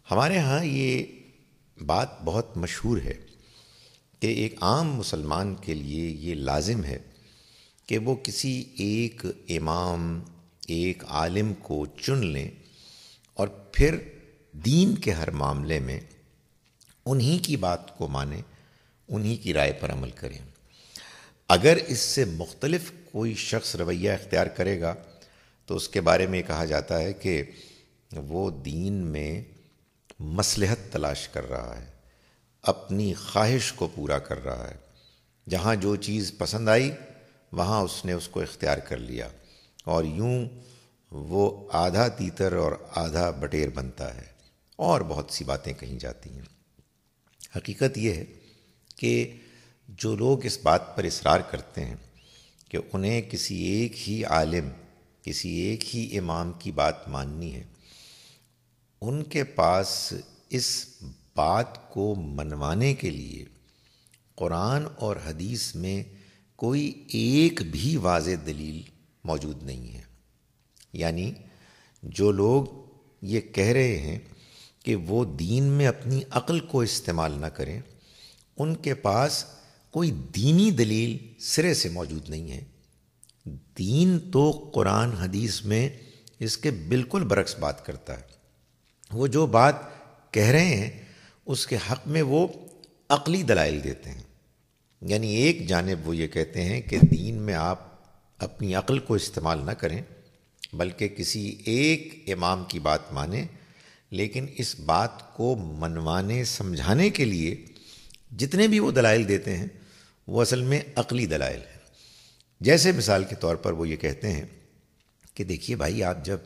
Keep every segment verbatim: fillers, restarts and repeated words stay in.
ہمارے ہاں یہ بات بہت مشہور ہے کہ ایک عام مسلمان کے لیے یہ لازم ہے کہ وہ کسی ایک امام، ایک عالم کو چن لیں اور پھر دین کے ہر معاملے میں انہی کی بات کو مانیں، انہی کی رائے پر عمل کریں۔ اگر اس سے مختلف کوئی شخص رویہ اختیار کرے گا تو اس کے بارے میں کہا جاتا ہے کہ وہ دین میں مصلحت تلاش کر رہا ہے، اپنی خواہش کو پورا کر رہا ہے۔ جہاں جو چیز پسند آئی وہاں اس نے اس کو اختیار کر لیا، اور یوں وہ آدھا تیتر اور آدھا بٹیر بنتا ہے، اور بہت سی باتیں کہیں جاتی ہیں۔ حقیقت یہ ہے کہ جو لوگ اس بات پر اصرار کرتے ہیں کہ انہیں کسی ایک ہی عالم، کسی ایک ہی امام کی بات ماننی ہے، ان کے پاس اس بات کو منوانے کے لیے قرآن اور حدیث میں کوئی ایک بھی واضح دلیل موجود نہیں ہے۔ یعنی جو لوگ یہ کہہ رہے ہیں کہ وہ دین میں اپنی عقل کو استعمال نہ کریں، ان کے پاس کوئی دینی دلیل سرے سے موجود نہیں ہے۔ دین تو قرآن حدیث میں اس کے بالکل برعکس بات کرتا ہے۔ وہ جو بات کہہ رہے ہیں اس کے حق میں وہ عقلی دلائل دیتے ہیں۔ یعنی ایک جانب وہ یہ کہتے ہیں کہ دین میں آپ اپنی عقل کو استعمال نہ کریں بلکہ کسی ایک امام کی بات مانیں، لیکن اس بات کو منوانے سمجھانے کے لیے جتنے بھی وہ دلائل دیتے ہیں وہ اصل میں عقلی دلائل ہیں۔ جیسے مثال کے طور پر وہ یہ کہتے ہیں کہ دیکھیے بھائی، آپ جب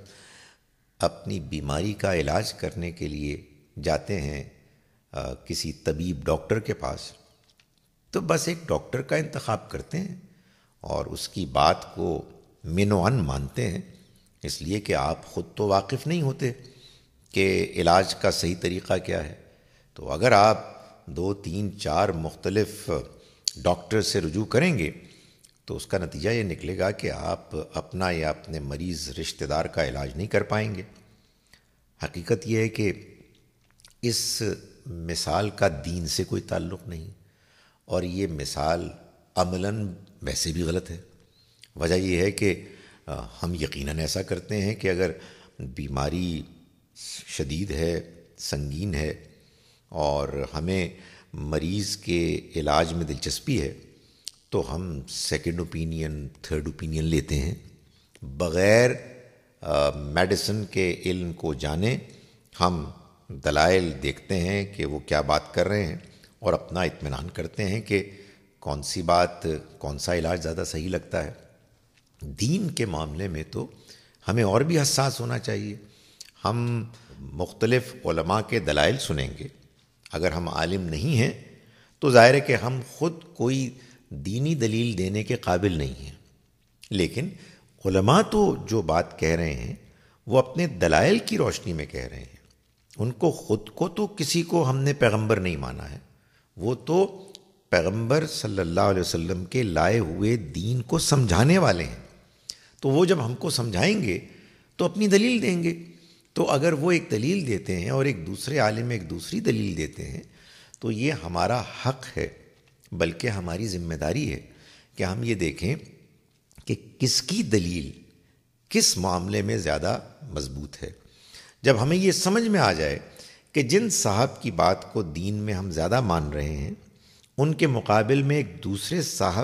اپنی بیماری کا علاج کرنے کے لیے جاتے ہیں آ, کسی طبیب ڈاکٹر کے پاس، تو بس ایک ڈاکٹر کا انتخاب کرتے ہیں اور اس کی بات کو من و عن مانتے ہیں، اس لیے کہ آپ خود تو واقف نہیں ہوتے کہ علاج کا صحیح طریقہ کیا ہے۔ تو اگر آپ دو تین چار مختلف ڈاکٹر سے رجوع کریں گے تو اس کا نتیجہ یہ نکلے گا کہ آپ اپنا یا اپنے مریض رشتہ دار کا علاج نہیں کر پائیں گے۔ حقیقت یہ ہے کہ اس مثال کا دین سے کوئی تعلق نہیں، اور یہ مثال عملاً ویسے بھی غلط ہے۔ وجہ یہ ہے کہ ہم یقیناً ایسا کرتے ہیں کہ اگر بیماری شدید ہے، سنگین ہے، اور ہمیں مریض کے علاج میں دلچسپی ہے تو ہم سیکنڈ اوپینین، تھرڈ اوپینین لیتے ہیں، بغیر میڈیسن کے علم کو جانے ہم دلائل دیکھتے ہیں کہ وہ کیا بات کر رہے ہیں اور اپنا اطمینان کرتے ہیں کہ کون سی بات، کون سا علاج زیادہ صحیح لگتا ہے۔ دین کے معاملے میں تو ہمیں اور بھی حساس ہونا چاہیے۔ ہم مختلف علماء کے دلائل سنیں گے، اگر ہم عالم نہیں ہیں تو ظاہر ہے کہ ہم خود کوئی دینی دلیل دینے کے قابل نہیں ہیں، لیکن علماء تو جو بات کہہ رہے ہیں وہ اپنے دلائل کی روشنی میں کہہ رہے ہیں۔ ان کو خود کو تو کسی کو ہم نے پیغمبر نہیں مانا ہے، وہ تو پیغمبر صلی اللہ علیہ وسلم کے لائے ہوئے دین کو سمجھانے والے ہیں۔ تو وہ جب ہم کو سمجھائیں گے تو اپنی دلیل دیں گے۔ تو اگر وہ ایک دلیل دیتے ہیں اور ایک دوسرے عالم ایک دوسری دلیل دیتے ہیں تو یہ ہمارا حق ہے، بلکہ ہماری ذمہ داری ہے کہ ہم یہ دیکھیں کہ کس کی دلیل کس معاملے میں زیادہ مضبوط ہے۔ جب ہمیں یہ سمجھ میں آ جائے کہ جن صاحب کی بات کو دین میں ہم زیادہ مان رہے ہیں ان کے مقابل میں ایک دوسرے صاحب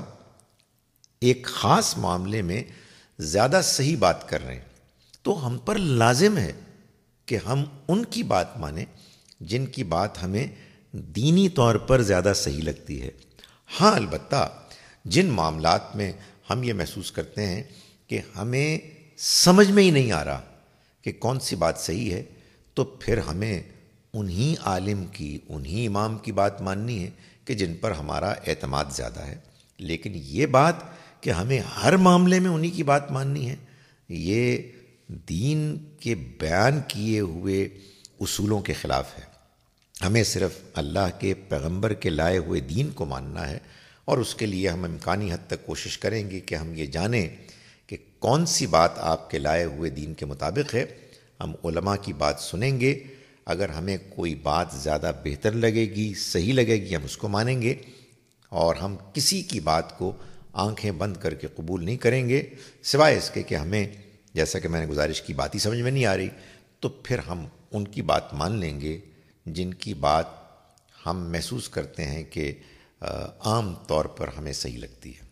ایک خاص معاملے میں زیادہ صحیح بات کر رہے ہیں، تو ہم پر لازم ہے کہ ہم ان کی بات مانیں جن کی بات ہمیں دینی طور پر زیادہ صحیح لگتی ہے۔ ہاں، البتہ جن معاملات میں ہم یہ محسوس کرتے ہیں کہ ہمیں سمجھ میں ہی نہیں آ رہا کہ کون سی بات صحیح ہے، تو پھر ہمیں انہی عالم کی، انہی امام کی بات ماننی ہے کہ جن پر ہمارا اعتماد زیادہ ہے۔ لیکن یہ بات کہ ہمیں ہر معاملے میں انہی کی بات ماننی ہے، یہ دین کے بیان کیے ہوئے اصولوں کے خلاف ہے۔ ہمیں صرف اللہ کے پیغمبر کے لائے ہوئے دین کو ماننا ہے، اور اس کے لیے ہم امکانی حد تک کوشش کریں گے کہ ہم یہ جانیں کہ کون سی بات آپ کے لائے ہوئے دین کے مطابق ہے۔ ہم علماء کی بات سنیں گے، اگر ہمیں کوئی بات زیادہ بہتر لگے گی، صحیح لگے گی، ہم اس کو مانیں گے، اور ہم کسی کی بات کو آنکھیں بند کر کے قبول نہیں کریں گے، سوائے اس کے کہ ہمیں، جیسا کہ میں نے گزارش کی، بات ہی سمجھ میں نہیں آ رہی، تو پھر ہم ان کی بات مان لیں گے جن کی بات ہم محسوس کرتے ہیں کہ عام طور پر ہمیں صحیح لگتی ہے۔